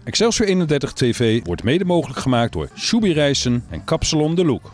Excelsior 31 TV wordt mede mogelijk gemaakt door Shubi Rijssen en Kapsalon De Look.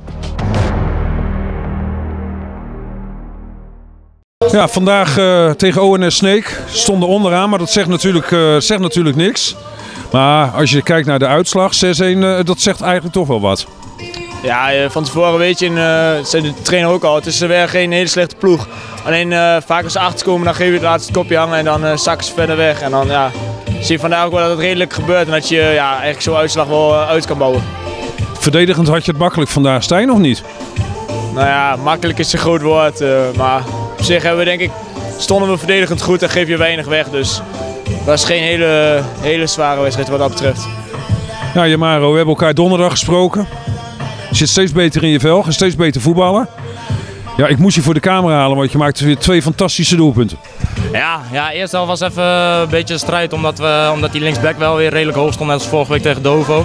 Ja, vandaag tegen ONS Sneek stonden onderaan, maar dat zegt natuurlijk niks. Maar als je kijkt naar de uitslag, 6-1, dat zegt eigenlijk toch wel wat. Ja, van tevoren weet je, zei de trainer ook al, het is weer geen hele slechte ploeg. Alleen vaak als ze achterkomen, dan geef je het laatste kopje hangen en dan zakken ze verder weg. En dan zie je vandaag ook wel dat het redelijk gebeurt en dat je eigenlijk zo'n uitslag wel uit kan bouwen. Verdedigend had je het makkelijk vandaag, Stijn, of niet? Nou ja, makkelijk is een groot woord, maar op zich stonden we verdedigend goed en geef je weinig weg. Dus het was geen hele zware wedstrijd wat dat betreft. Ja, Jamaro, we hebben elkaar donderdag gesproken. Je zit steeds beter in je vel, gaat steeds beter voetballen. Ja, ik moest je voor de camera halen, want je maakte weer 2 fantastische doelpunten. Ja, eerst al was even een beetje strijd, omdat die linksback wel weer redelijk hoog stond, net als vorige week tegen Dovo.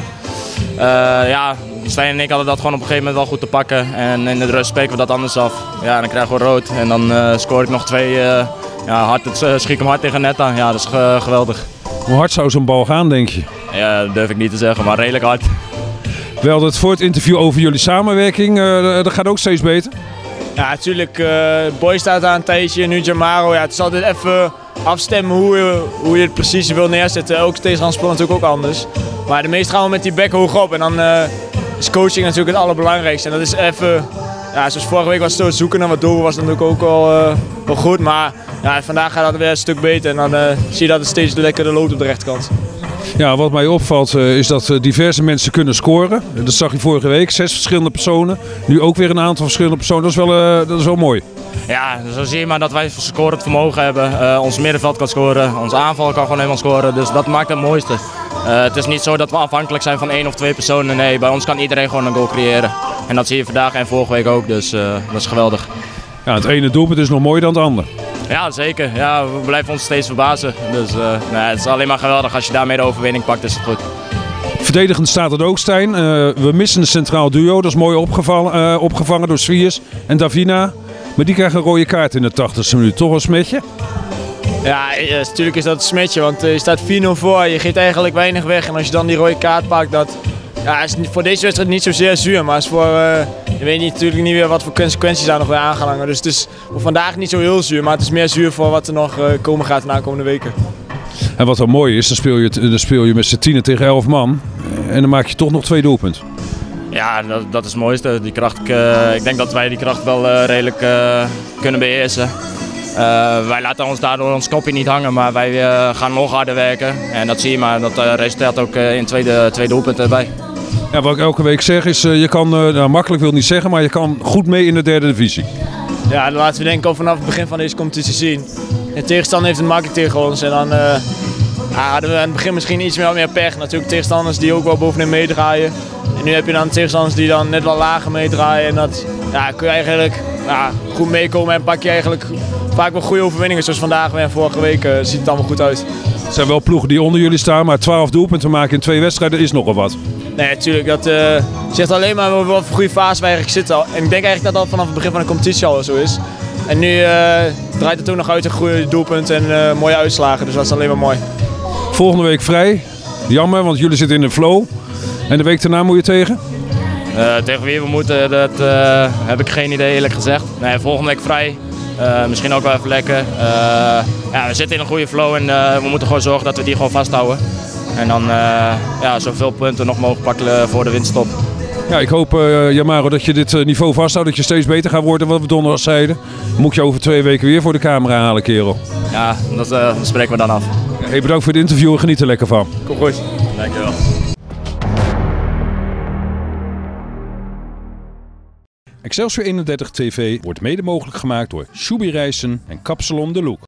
Stijn en ik hadden dat gewoon op een gegeven moment wel goed te pakken. En in de rust spreken we dat anders af. Ja, dan krijgen we rood en dan scoor ik nog 2. Schiet ik hem hard tegen net aan. Ja, dat is geweldig. Hoe hard zou zo'n bal gaan, denk je? Ja, dat durf ik niet te zeggen, maar redelijk hard. We hadden het voor het interview over jullie samenwerking. Dat gaat ook steeds beter. Ja, natuurlijk. Boy staat daar een tijdje, nu Jamaro. Ja, het is altijd even afstemmen hoe je het precies wil neerzetten. Elke tegenstander speelt natuurlijk ook anders. Maar de meeste gaan we met die back hoog op. En dan is coaching natuurlijk het allerbelangrijkste. En dat is even, zoals vorige week was het zoeken naar wat doel was natuurlijk ook wel goed. Maar ja, vandaag gaat dat weer een stuk beter. En dan zie je dat het steeds lekkerder loopt op de rechterkant. Ja, wat mij opvalt is dat diverse mensen kunnen scoren. Dat zag je vorige week, 6 verschillende personen. Nu ook weer een aantal verschillende personen. Dat is wel mooi. Ja, zo zie je maar dat wij scorend vermogen hebben. Ons middenveld kan scoren, ons aanval kan gewoon helemaal scoren. Dus dat maakt het mooiste. Het is niet zo dat we afhankelijk zijn van 1 of 2 personen. Nee, bij ons kan iedereen gewoon een goal creëren. En dat zie je vandaag en vorige week ook, dus dat is geweldig. Ja, het ene doelpunt is nog mooier dan het andere. Ja, zeker. Ja, we blijven ons steeds verbazen. Dus het is alleen maar geweldig. Als je daarmee de overwinning pakt, is het goed. Verdedigend staat het ook, Stijn. We missen een centraal duo. Dat is mooi opgevangen door Swiers en Davina. Maar die krijgen een rode kaart in de 80e minuut. Toch een smetje? Ja, natuurlijk is dat een smetje, want je staat 4-0 voor. Je geeft eigenlijk weinig weg. En als je dan die rode kaart pakt, dat is voor deze wedstrijd niet zozeer zuur. Maar is voor, je weet natuurlijk niet weer wat voor consequenties daar nog weer aan gaan hangen. Dus het is voor vandaag niet zo heel zuur, maar het is meer zuur voor wat er nog komen gaat de komende weken. En wat wel mooi is, dan speel je met z'n 10 tegen 11 man. En dan maak je toch nog 2 doelpunten. Ja, dat is het mooiste. Die kracht, ik denk dat wij die kracht wel redelijk kunnen beheersen. Wij laten ons daardoor ons kopje niet hangen, maar wij gaan nog harder werken. En dat zie je maar, dat resulteert ook in 2 doelpunten erbij. Ja, wat ik elke week zeg is, je kan, makkelijk wil ik niet zeggen, maar je kan goed mee in de 3e divisie. Ja, dat laten we denk ik al vanaf het begin van deze competitie zien. De tegenstander heeft het makkelijk tegen ons en dan hadden we aan het begin misschien iets meer pech. Natuurlijk tegenstanders die ook wel bovenin meedraaien. En nu heb je dan tegenstanders die dan net wel lager meedraaien en dat kun je eigenlijk goed meekomen en pak je eigenlijk vaak wel goede overwinningen. Zoals vandaag en vorige week ziet het allemaal goed uit. Het zijn wel ploegen die onder jullie staan, maar 12 doelpunten maken in 2 wedstrijden is nogal wat. Nee, natuurlijk. Dat zegt alleen maar wat voor goede fase wij eigenlijk zitten. En ik denk eigenlijk dat dat vanaf het begin van de competitie al zo is. En nu draait het ook nog uit een goede doelpunt en mooie uitslagen. Dus dat is alleen maar mooi. Volgende week vrij. Jammer, want jullie zitten in de flow. En de week daarna moet je tegen? Tegen wie we moeten, dat heb ik geen idee eerlijk gezegd. Nee, volgende week vrij. Misschien ook wel even lekker. We zitten in een goede flow en we moeten gewoon zorgen dat we die gewoon vasthouden. En dan zoveel punten nog mogelijk pakken voor de winterstop. Ja, ik hoop, Jamaro, dat je dit niveau vasthoudt, dat je steeds beter gaat worden, wat we donderdag zeiden. Moet je over 2 weken weer voor de camera halen, kerel. Ja, dat spreken we dan af. Hey, bedankt voor het interview en geniet er lekker van. Kom goed. Dankjewel. Excelsior 31 TV wordt mede mogelijk gemaakt door Shubi Rijssen en Kapsalon De Look.